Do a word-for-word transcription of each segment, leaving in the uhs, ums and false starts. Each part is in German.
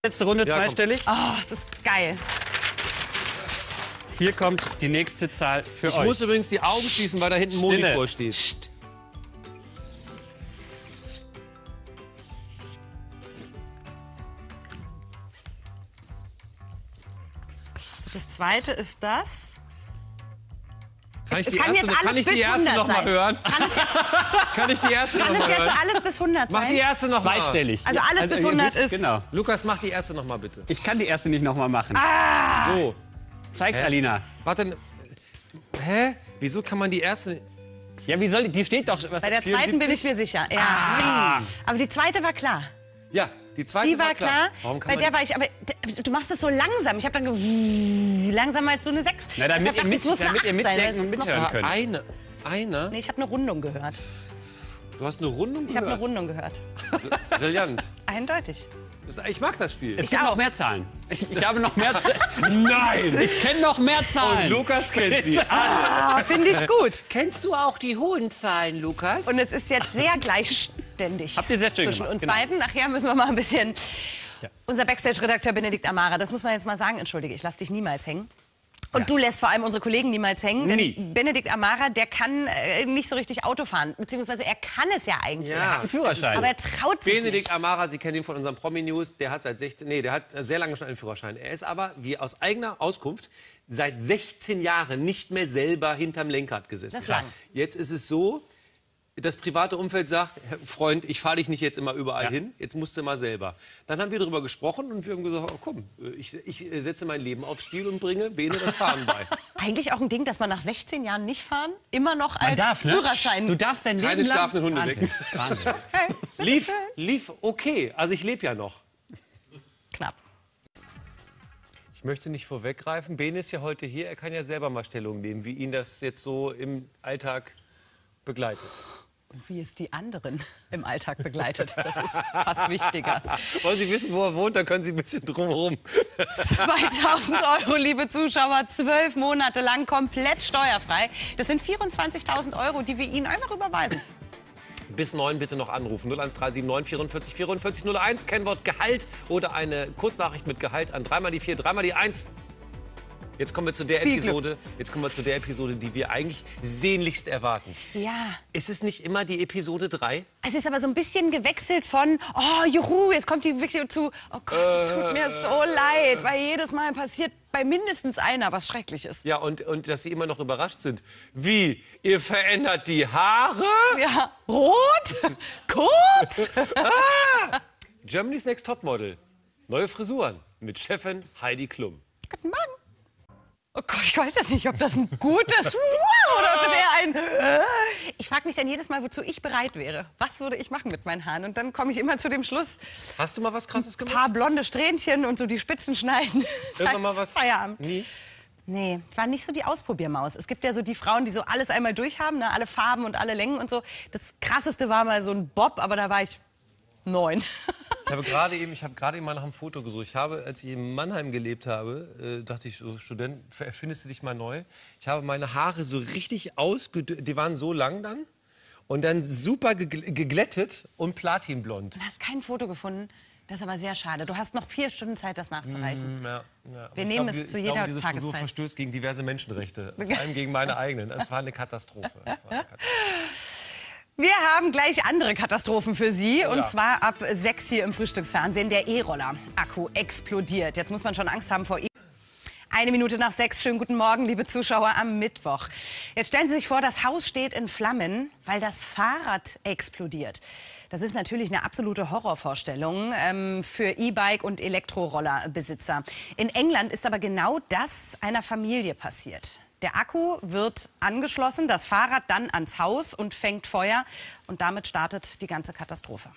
Letzte Runde Ja, zweistellig. Oh, es ist geil. Hier kommt die nächste Zahl für Ich euch. muss übrigens die Augen schließen, weil da hinten ein Stille. Monitor steht. Psst. So, das zweite ist das. Kann ich Es die kann erste, jetzt kann alles ich die bis erste hundert noch mal sein. hören? Kann es jetzt, Kann ich die erste noch kann mal es jetzt hören? alles bis hundert Mach sein? die erste noch mal. Zweistellig. Also alles bis ihr hundert wisst, ist- Genau. Lukas, mach die erste noch mal bitte. Ich kann die erste nicht noch mal machen. Ah. So. Zeig's, Alina. Warte. Hä? Wieso kann man die erste... Ja, wie soll die? Die steht doch. Was, Bei der zweiten bin ich mir sicher. Ja. Ah. Aber die zweite war klar. Ja, die zweite Die war klar. Warum kann Bei man der die- war ich, aber d- du machst es so langsam. Ich habe dann ge langsamer als du eine sechs. Na, damit Deshalb ihr, dachte ich, mit, es muss eine damit ihr acht sein, weil mitdenken und es ist noch- mithören könnt. Eine. Eine? Nee, ich habe eine Rundung gehört. Du hast eine Rundung Ich habe eine gehört? Rundung gehört. Brillant. Eindeutig. Das- Ich mag das Spiel. Es gibt noch mehr Zahlen. Ich, ich habe noch mehr Zahlen. Nein! Ich kenne noch mehr Zahlen. Und Lukas kennt sie. Ah, finde ich gut. Kennst du auch die hohen Zahlen, Lukas? Und es ist jetzt sehr gleichständig. Habt ihr sehr schön zwischen gemacht, uns genau. beiden. Nachher müssen wir mal ein bisschen... Unser Backstage-Redakteur Benedikt Amara, das muss man jetzt mal sagen. Entschuldige, ich lasse dich niemals hängen. Und Ja. du lässt vor allem unsere Kollegen niemals hängen. Denn Nie. Benedikt Amara, der kann äh, nicht so richtig Auto fahren. Beziehungsweise er kann es ja eigentlich. Ja. Er hat Einen Führerschein. aber er traut sich Benedikt nicht. Amara, Sie kennen ihn von unserem Promi-News, der hat seit sechzehn, nee, der hat sehr lange schon einen Führerschein. Er ist aber, wie aus eigener Auskunft, seit sechzehn Jahren nicht mehr selber hinterm Lenkrad gesessen. Das ist lang. Jetzt ist es so, das private Umfeld sagt, Herr Freund, ich fahre dich nicht jetzt immer überall Ja. hin, jetzt musst du mal selber. Dann haben wir darüber gesprochen und wir haben gesagt, oh, komm, ich, ich setze mein Leben aufs Spiel und bringe Bene das Fahren bei. Eigentlich auch ein Ding, dass man nach sechzehn Jahren nicht fahren immer noch Man als darf, ne? Führerschein... Du darfst dein Leben Keine lang... schlafenden Hunde Wahnsinn. wecken. Wahnsinn. Hey, Lief, lief okay, also ich lebe ja noch. knapp. Ich möchte nicht vorweggreifen. Bene ist ja heute hier. Er kann ja selber mal Stellung nehmen, wie ihn das jetzt so im Alltag begleitet. Und wie es die anderen im Alltag begleitet. Das ist fast wichtiger. Wollen Sie wissen, wo er wohnt? Da können Sie ein bisschen drumherum. zweitausend Euro, liebe Zuschauer, zwölf Monate lang komplett steuerfrei. Das sind vierundzwanzigtausend Euro, die wir Ihnen einfach überweisen. Bis neun bitte noch anrufen. null eins drei sieben neun vierundvierzig vierundvierzig null eins. Kennwort Gehalt oder eine Kurznachricht mit Gehalt an dreimal die vier, dreimal die eins. Jetzt kommen wir zu der Viel Episode, jetzt kommen wir zu der Episode, die wir eigentlich sehnlichst erwarten. Ja. Ist es nicht immer die Episode drei? Es ist aber so ein bisschen gewechselt von, oh, juhu, jetzt kommt die Wechsel zu, oh Gott, es tut mir so leid, weil jedes Mal passiert bei mindestens einer was Schreckliches. Ja, und, und dass Sie immer noch überrascht sind. Wie? Ihr verändert die Haare? Ja, rot, kurz. Germany's Next Topmodel. Neue Frisuren mit Chefin Heidi Klum. Guten Morgen. Oh Gott, ich weiß jetzt nicht, ob das ein gutes Wow oder ob das eher ein... Ich frage mich dann jedes Mal, wozu ich bereit wäre. Was würde ich machen mit meinen Haaren? Und dann komme ich immer zu dem Schluss, Hast du mal was Krasses ein gemacht? paar blonde Strähnchen und so die Spitzen schneiden. Irgendwann mal Da was? ist Feierabend. Nie? Nee, ich war nicht so die Ausprobiermaus. Es gibt ja so die Frauen, die so alles einmal durchhaben, ne? Alle Farben und alle Längen und so. Das Krasseste war mal so ein Bob, aber da war ich neun. Ich habe gerade eben, ich habe gerade eben mal nach einem Foto gesucht. Ich habe, als ich in Mannheim gelebt habe, äh, dachte ich, so, Student, erfindest du dich mal neu. Ich habe meine Haare so richtig ausgedünnt, die waren so lang dann und dann super gegl- geglättet und platinblond. Du hast kein Foto gefunden. Das ist aber sehr schade. Du hast noch vier Stunden Zeit, das nachzureichen. Ja, ja. Aber Wir ich nehmen glaube, es ich zu glaube, jeder diese Frisur Tageszeit. verstößt gegen diverse Menschenrechte, vor allem gegen meine eigenen. Es war eine Katastrophe. Es war eine Katastrophe. Wir haben gleich andere Katastrophen für Sie. Und Ja. zwar ab sechs hier im Frühstücksfernsehen. Der E-Roller-Akku explodiert. Jetzt muss man schon Angst haben vor E. Eine Minute nach sechs. Schönen guten Morgen, liebe Zuschauer, am Mittwoch. Jetzt stellen Sie sich vor, das Haus steht in Flammen, weil das Fahrrad explodiert. Das ist natürlich eine absolute Horrorvorstellung ähm, für E-Bike- und Elektrorollerbesitzer. In England ist aber genau das einer Familie passiert. Der Akku wird angeschlossen, das Fahrrad dann ans Haus und fängt Feuer. Und damit startet die ganze Katastrophe.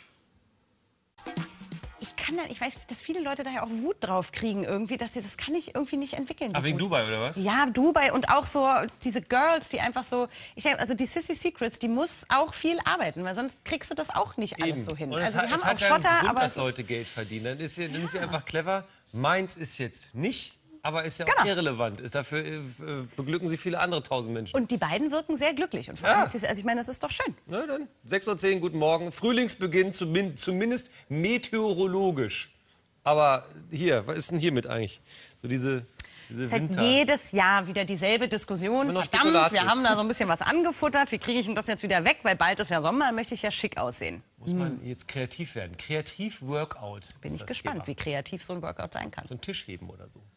Ich kann dann, ich weiß, dass viele Leute daher auch Wut drauf kriegen irgendwie, dass sie, das kann ich irgendwie nicht entwickeln. die Aber wegen Wut. Dubai, oder was? Ja, Dubai und auch so diese Girls, die einfach so, ich sag, also die Sissy Secrets, die muss auch viel arbeiten, weil sonst kriegst du das auch nicht alles so hin. Und es Also hat, die haben es auch hat ja Schotter, einen Grund, aber dass es ist, Leute Geld verdienen. Dann ist, ja, dann ist sie einfach clever. Meins ist jetzt nicht, aber ist ja auch Genau. irrelevant. Ist dafür äh, beglücken sie viele andere tausend Menschen. und die beiden wirken sehr glücklich und vor Ja. allem ist es, also ich meine, das ist doch schön. Na dann, sechs Uhr zehn, guten Morgen. Frühlingsbeginn, zumin zumindest meteorologisch. Aber hier, was ist denn hiermit eigentlich? So diese, diese Es ist halt Winter... jedes Jahr wieder dieselbe Diskussion. Immer noch Verdammt, Spekulatius. wir haben da so ein bisschen was angefuttert. Wie kriege ich denn das jetzt wieder weg? Weil bald ist ja Sommer, dann möchte ich ja schick aussehen. Muss man jetzt kreativ werden. Kreativ-Workout. Bin ist ich das gespannt, Thema. wie kreativ so ein Workout sein kann. So einen Tisch heben oder so.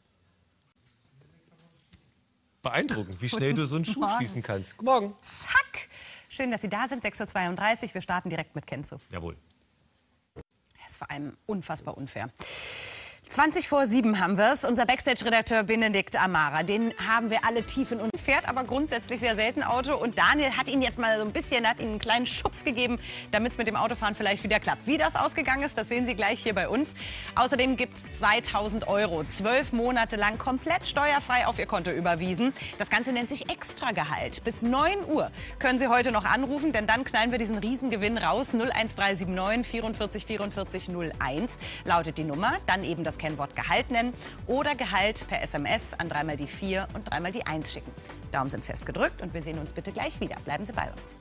Beeindruckend, wie schnell du so einen Schuh Morgen. schließen kannst. Guten Morgen. Zack! Schön, dass Sie da sind. sechs Uhr zweiunddreißig. Wir starten direkt mit Kenzo. Jawohl. Das ist vor allem unfassbar unfair. zwanzig vor sieben haben wir es. Unser Backstage-Redakteur Benedikt Amara, den haben wir alle tief in uns. Fährt aber grundsätzlich sehr selten Auto. Und Daniel hat ihn jetzt mal so ein bisschen, hat ihm einen kleinen Schubs gegeben, damit es mit dem Autofahren vielleicht wieder klappt. Wie das ausgegangen ist, das sehen Sie gleich hier bei uns. Außerdem gibt es zweitausend Euro, zwölf Monate lang komplett steuerfrei auf Ihr Konto überwiesen. Das Ganze nennt sich Extragehalt. Bis neun Uhr können Sie heute noch anrufen, denn dann knallen wir diesen Riesengewinn raus. null eins drei sieben neun vierundvierzig vierundvierzig null eins lautet die Nummer. Dann eben das Kennwort Gehalt nennen oder Gehalt per S M S an dreimal die vier und dreimal die eins schicken. Daumen sind fest gedrückt und wir sehen uns bitte gleich wieder. Bleiben Sie bei uns.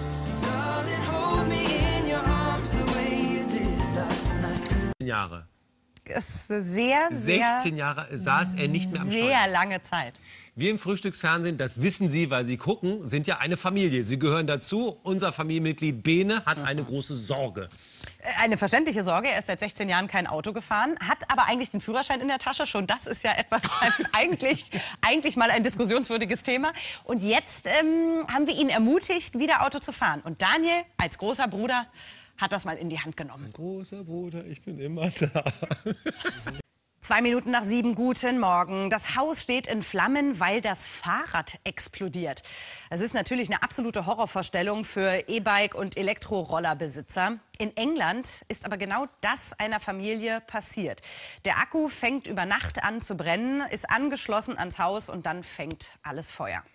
Jahre. Das ist eine sehr, sehr, sechzehn Jahre saß er nicht mehr am Steuer. sehr lange Zeit. Wir im Frühstücksfernsehen, das wissen Sie, weil Sie gucken, sind ja eine Familie. Sie gehören dazu. Unser Familienmitglied Bene hat eine große Sorge. Eine verständliche Sorge. Er ist seit sechzehn Jahren kein Auto gefahren, hat aber eigentlich den Führerschein in der Tasche. Schon das ist ja etwas, eigentlich, eigentlich mal ein diskussionswürdiges Thema. Und jetzt ähm, haben wir ihn ermutigt, wieder Auto zu fahren. Und Daniel, als großer Bruder, hat das mal in die Hand genommen. Großer Bruder, ich bin immer da. Zwei Minuten nach sieben, guten Morgen. Das Haus steht in Flammen, weil das Fahrrad explodiert. Es ist natürlich eine absolute Horrorvorstellung für E-Bike- und Elektrorollerbesitzer. In England ist aber genau das einer Familie passiert. Der Akku fängt über Nacht an zu brennen, ist angeschlossen ans Haus und dann fängt alles Feuer.